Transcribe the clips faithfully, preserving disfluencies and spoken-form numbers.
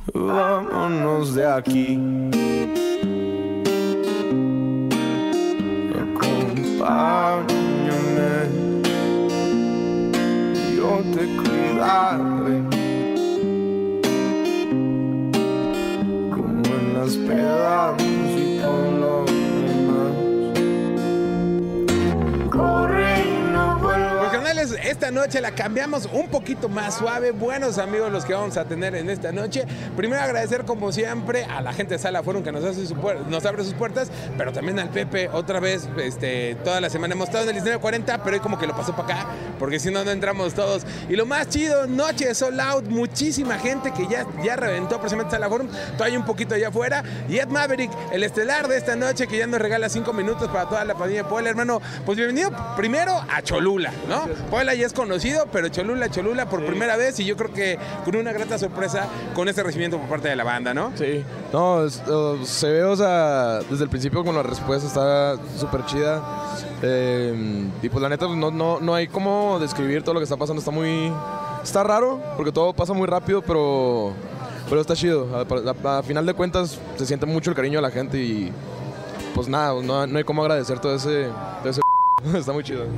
vámonos de aquí. Acompáñame, yo te cuidaré, como en las pedas y con lo demás. Corre y no vuelvas. Pues canales, esta noche la cambiamos un poquito más suave. Buenos amigos los que vamos a tener en esta noche. Primero agradecer como siempre a la gente de Sala Forum que nos, hace su nos abre sus puertas, pero también al Pepe otra vez, este, toda la semana hemos estado en el escenario cuarenta, pero hoy como que lo pasó para acá, porque si no, no entramos todos. Y lo más chido, noche de Sold Out, muchísima gente que ya, ya reventó precisamente Sala Forum, todavía un poquito allá afuera. Y Ed Maverick, el estelar de esta noche, que ya nos regala cinco minutos para toda la pandilla de Puebla, hermano. Pues bienvenido primero a Cholula, ¿no? Puebla ya es conocido, pero Cholula, Cholula por sí. primera vez, y yo creo que con una grata sorpresa con este recibimiento por parte de la banda, ¿no? Sí, no, es, uh, se ve, o sea, desde el principio con la respuesta está súper chida. Eh, y pues la neta, no, no, no hay cómo describir todo lo que está pasando, está muy... Está raro, porque todo pasa muy rápido, pero, pero está chido. A, a, a final de cuentas, se siente mucho el cariño de la gente y pues nada, no, no hay cómo agradecer todo ese... Todo ese está muy chido.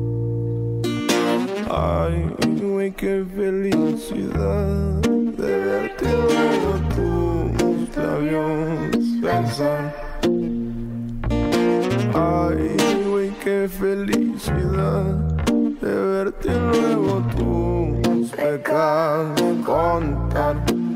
Ay, güey, qué felicidad de verte luego tus labios besar. Ay, güey, qué felicidad de verte luego tus pecados contar.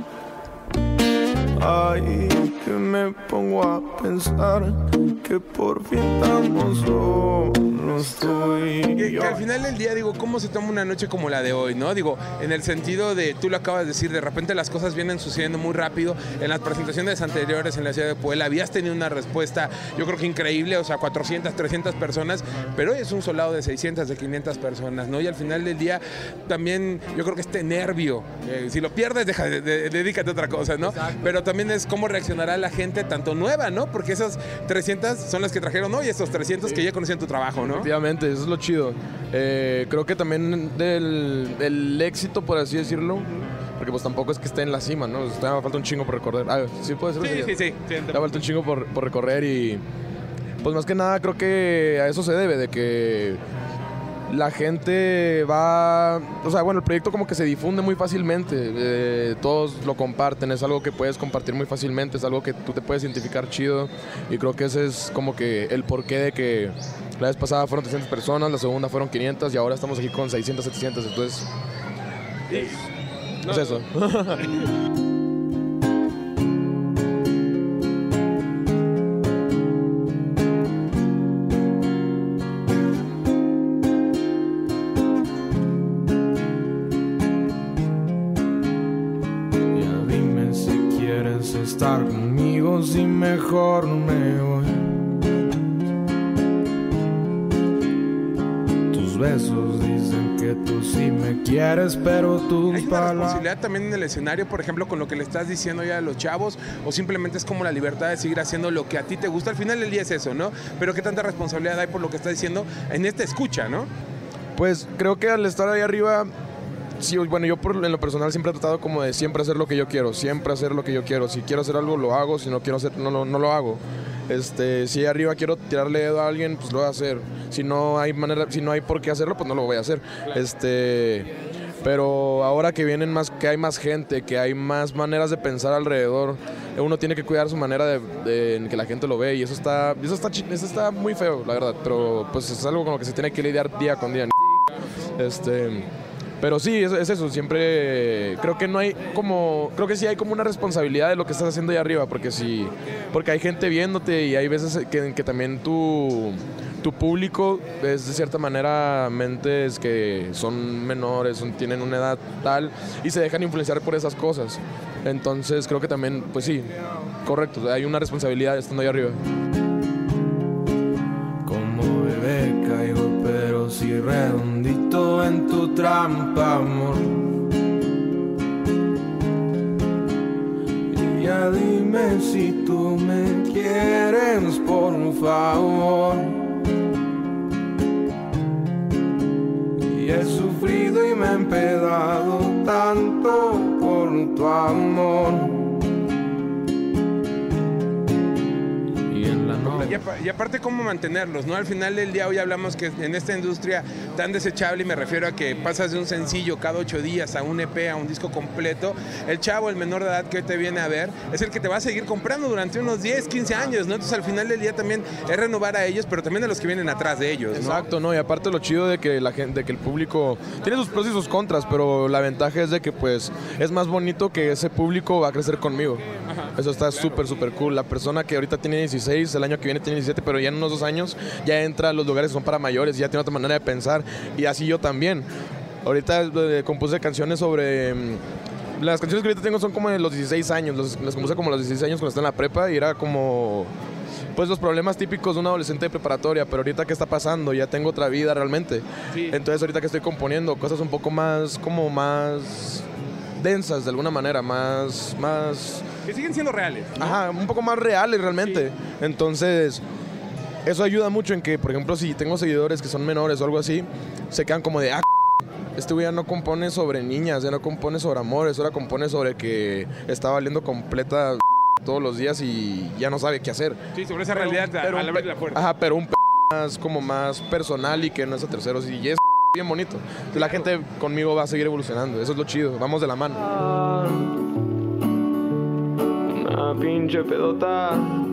Ay, que me pongo a pensar que por fin estamos solos tú y que, yo. Que al final del día, digo, ¿cómo se toma una noche como la de hoy, no? Digo, en el sentido de, tú lo acabas de decir, de repente las cosas vienen sucediendo muy rápido. En las presentaciones anteriores en la ciudad de Puebla habías tenido una respuesta, yo creo que increíble, o sea, cuatrocientas, trescientas personas, pero hoy es un soldado de seiscientas, de quinientas personas, ¿no? Y al final del día también yo creo que este nervio, eh, si lo pierdes, deja, de, de, dedícate a otra cosa, ¿no? Exacto. Pero también es cómo reaccionará la gente, tanto nueva, ¿no? Porque esas trescientas son las que trajeron hoy, y estos trescientos sí. que ya conocían tu trabajo, ¿no? Efectivamente, eso es lo chido. Eh, creo que también del, del éxito, por así decirlo, porque pues tampoco es que esté en la cima, ¿no? Te falta un chingo por recorrer. Ah, ¿sí puede ser? Sí, sí, sí. sí Te falta un chingo por, por recorrer y pues más que nada creo que a eso se debe, de que la gente va... O sea, bueno, el proyecto como que se difunde muy fácilmente. Eh, todos lo comparten, es algo que puedes compartir muy fácilmente, es algo que tú te puedes identificar chido. Y creo que ese es como que el porqué de que la vez pasada fueron trescientas personas, la segunda fueron quinientas y ahora estamos aquí con seiscientas, setecientas. Entonces, es, no. es eso. Estar conmigo si mejor me voy. Tus besos dicen que tú sí me quieres, pero tus ¿hay una palabras... responsabilidad también en el escenario, por ejemplo, con lo que le estás diciendo ya a los chavos, o simplemente es como la libertad de seguir haciendo lo que a ti te gusta? Al final del día es eso, ¿no? Pero ¿qué tanta responsabilidad hay por lo que estás diciendo en esta escucha, no? Pues creo que al estar ahí arriba... Sí, bueno, yo por, en lo personal siempre he tratado como de siempre hacer lo que yo quiero, siempre hacer lo que yo quiero. Si quiero hacer algo, lo hago, si no quiero hacer, no, no, no lo hago. Este, si arriba quiero tirarle dedo a alguien, pues lo voy a hacer. Si no hay manera, si no hay por qué hacerlo, pues no lo voy a hacer. Claro. Este, pero ahora que vienen más, que hay más gente, que hay más maneras de pensar alrededor, uno tiene que cuidar su manera de, de en que la gente lo ve, y eso está, eso está, eso está muy feo, la verdad. Pero pues es algo con lo que se tiene que lidiar día con día. Este. Pero sí, es, es eso, siempre creo que no hay como, creo que sí hay como una responsabilidad de lo que estás haciendo ahí arriba, porque sí, porque hay gente viéndote y hay veces que, que también tu, tu público es de cierta manera mentes que son menores, son, tienen una edad tal y se dejan influenciar por esas cosas. Entonces creo que también, pues sí, correcto, hay una responsabilidad estando ahí arriba. Como bebé caigo, pero sí redondito en tu trampa, amor. Y ya dime si tú me quieres, por favor. Y he sufrido y me he empedado tanto por tu tu amor. Y, apa y aparte, ¿cómo mantenerlos? ¿No? Al final del día, hoy hablamos que en esta industria tan desechable, y me refiero a que pasas de un sencillo cada ocho días a un E P, a un disco completo, el chavo, el menor de edad que hoy te viene a ver, es el que te va a seguir comprando durante unos diez, quince años, ¿no? Entonces, al final del día también es renovar a ellos, pero también a los que vienen atrás de ellos, ¿no? Exacto, ¿no? Y aparte lo chido de que la gente, de que el público tiene sus pros y sus contras, pero la ventaja es de que, pues, es más bonito que ese público va a crecer conmigo. Ajá, eso está súper, claro, súper cool. La persona que ahorita tiene dieciséis, el año que viene tiene diecisiete, pero ya en unos dos años ya entra a los lugares que son para mayores, ya tiene otra manera de pensar, y así yo también. Ahorita eh, compuse canciones sobre... Mm, las canciones que ahorita tengo son como de los dieciséis años, los, las compuse como a los dieciséis años cuando estaba en la prepa, y era como... pues los problemas típicos de un adolescente de preparatoria, pero ahorita ¿qué está pasando? Ya tengo otra vida realmente. Sí. Entonces ahorita que estoy componiendo cosas un poco más, como más densas de alguna manera, más... más que siguen siendo reales, ¿no? Ajá, un poco más reales realmente. Sí. Entonces, eso ayuda mucho en que, por ejemplo, si tengo seguidores que son menores o algo así, se quedan como de, ah, este güey ya no compone sobre niñas, ya no compone sobre amores, ahora compone sobre que está valiendo completa todos los días y ya no sabe qué hacer. Sí, sobre esa pero, realidad pero al abrir la puerta. Ajá, pero un p más como más personal y que no es a terceros, y es bien bonito. Entonces, la gente conmigo va a seguir evolucionando, eso es lo chido, vamos de la mano. Una pinche pedota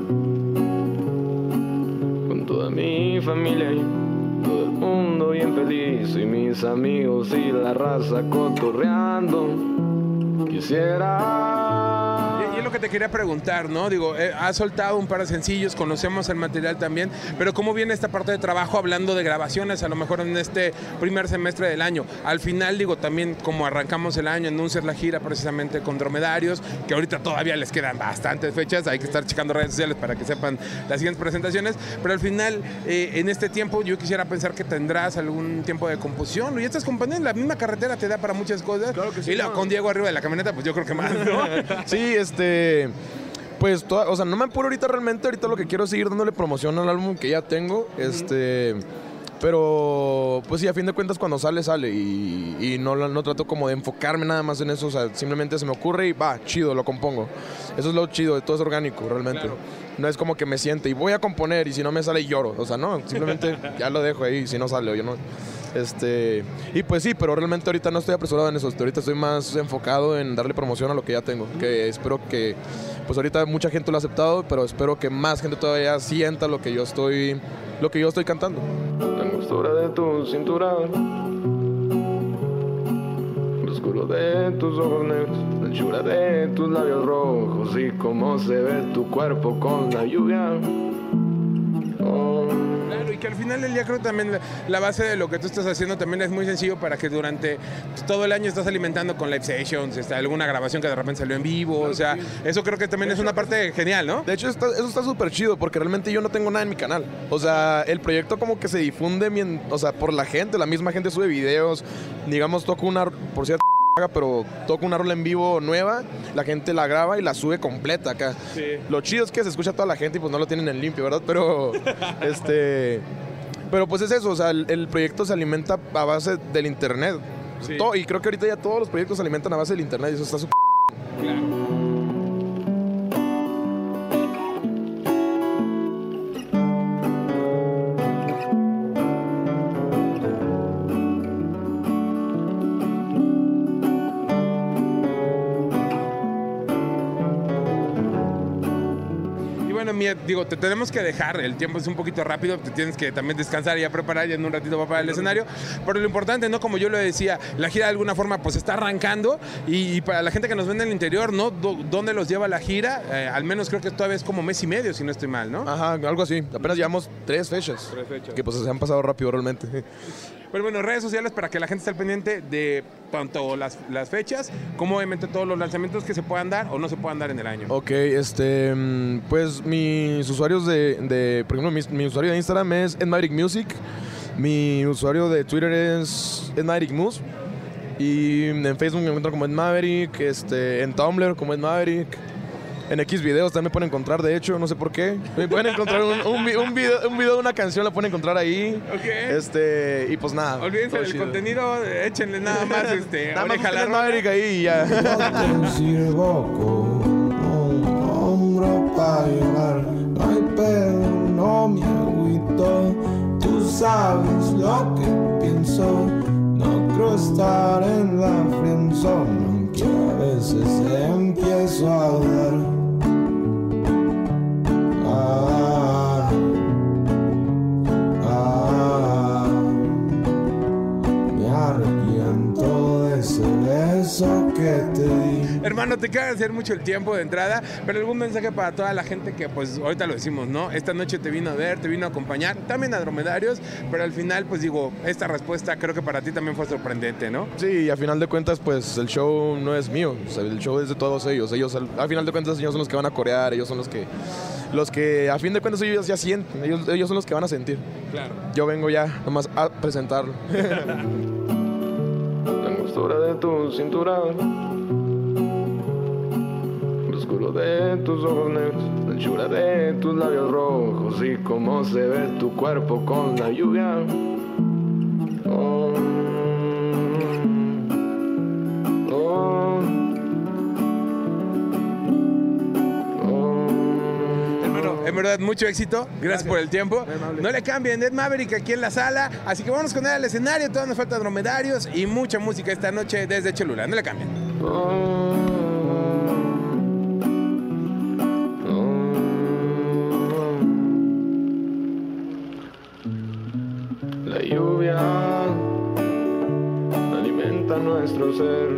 con toda mi familia y todo el mundo bien feliz, y mis amigos y la raza cotorreando. Quisiera... Y es lo que te quería preguntar, ¿no? Digo, eh, has soltado un par de sencillos, conocemos el material también, pero ¿cómo viene esta parte de trabajo hablando de grabaciones, a lo mejor en este primer semestre del año? Al final, digo, también como arrancamos el año, anuncias la gira precisamente con Dromedarios, que ahorita todavía les quedan bastantes fechas, hay que estar checando redes sociales para que sepan las siguientes presentaciones, pero al final, eh, en este tiempo, yo quisiera pensar que tendrás algún tiempo de composición, y estás componiendo, la misma carretera te da para muchas cosas, claro que sí, y la, no. con Diego arriba de la camioneta, pues yo creo que más, ¿no? Sí, este... pues, toda, o sea, no me apuro ahorita realmente, ahorita lo que quiero es seguir dándole promoción al álbum que ya tengo, uh-huh. este... pero, pues sí, a fin de cuentas cuando sale, sale, y, y no, no trato como de enfocarme nada más en eso, o sea, simplemente se me ocurre y va, chido, lo compongo. Eso es lo chido, todo es orgánico, realmente. Claro. No es como que me siente y voy a componer y si no me sale lloro, o sea, no, simplemente ya lo dejo ahí, si no sale o yo no... Este, y pues sí, pero realmente ahorita no estoy apresurado en eso, ahorita estoy más enfocado en darle promoción a lo que ya tengo, que espero que, pues ahorita mucha gente lo ha aceptado, pero espero que más gente todavía sienta lo que yo estoy, lo que yo estoy cantando. La angostura de tu cintura, lo oscuro de tus ojos negros, la anchura de tus labios rojos, y cómo se ve tu cuerpo con la lluvia. Oh. Claro, y que al final del día creo también la, la base de lo que tú estás haciendo también es muy sencillo para que durante todo el año estás alimentando con live sessions, está alguna grabación que de repente salió en vivo, claro, o sea, sí. Eso creo que también es una parte genial, ¿no? De hecho, está, eso está súper chido porque realmente yo no tengo nada en mi canal. O sea, el proyecto como que se difunde, bien, o sea, por la gente, la misma gente sube videos, digamos, toco una, por cierto, pero toco una rola en vivo nueva, la gente la graba y la sube completa acá. Sí. Lo chido es que se escucha a toda la gente y pues no lo tienen en limpio, ¿verdad? Pero, este... pero pues es eso, o sea, el, el proyecto se alimenta a base del internet. Sí. Todo, y creo que ahorita ya todos los proyectos se alimentan a base del internet y eso está súper... Claro. Digo, te tenemos que dejar, el tiempo es un poquito rápido, te tienes que también descansar y ya preparar, ya en un ratito va para el escenario, pero lo importante, ¿no? Como yo lo decía, la gira de alguna forma pues está arrancando y, y para la gente que nos ve en el interior, ¿no? ¿Dónde los lleva la gira? Eh, al menos creo que todavía es como mes y medio, si no estoy mal, ¿no? Ajá, algo así, apenas llevamos tres fechas, tres fechas. Que pues se han pasado rápido realmente. Pero bueno, redes sociales para que la gente esté al pendiente de tanto las, las fechas, como obviamente todos los lanzamientos que se puedan dar o no se puedan dar en el año. Ok, este, pues mis usuarios de, de por ejemplo, mi, mi usuario de Instagram es Edmaverick Music, mi usuario de Twitter es Edmaverick Mus, y en Facebook me encuentro como Edmaverick, este, en Tumblr como Edmaverick, En X videos también me pueden encontrar, de hecho, no sé por qué. Me pueden encontrar un, un, vi- un video, un video de una canción, la pueden encontrar ahí. Ok. Este, y pues nada. Olvídense todo del chido. contenido, échenle nada más este, Nada más oreja a la busquen rola. Maverick ahí y ya. No te sirvo como un hombro para llorar. No hay pedo, no me agüito. Tú sabes lo que pienso. No creo estar en la friendzone, aunque a veces empiezo a dudar. Ah, ah, me arrepiento de ese beso que te di. Hermano, te queda hacer mucho el tiempo de entrada, pero algún mensaje para toda la gente que, pues, ahorita lo decimos, ¿no? Esta noche te vino a ver, te vino a acompañar, también a Dromedarios, pero al final, pues digo, esta respuesta creo que para ti también fue sorprendente, ¿no? Sí, y a final de cuentas, pues el show no es mío, o sea, el show es de todos ellos. Ellos, al, a final de cuentas, ellos son los que van a corear, ellos son los que, los que, a fin de cuentas, ellos ya sienten, ellos, ellos son los que van a sentir. Claro. Yo vengo ya nomás a presentarlo. La angostura de tu cintura, lo oscuro de tus ojos negros, la anchura de tus labios rojos y cómo se ve tu cuerpo con la lluvia. Oh, oh, oh. Hermano, en verdad, mucho éxito. Gracias, Gracias. por el tiempo. Muy amable. No le cambien, Ed Maverick aquí en la sala. Así que vamos con él al escenario. Todavía nos falta Dromedarios y mucha música esta noche desde Cholula. No le cambien. Oh, oh. La lluvia alimenta nuestro ser,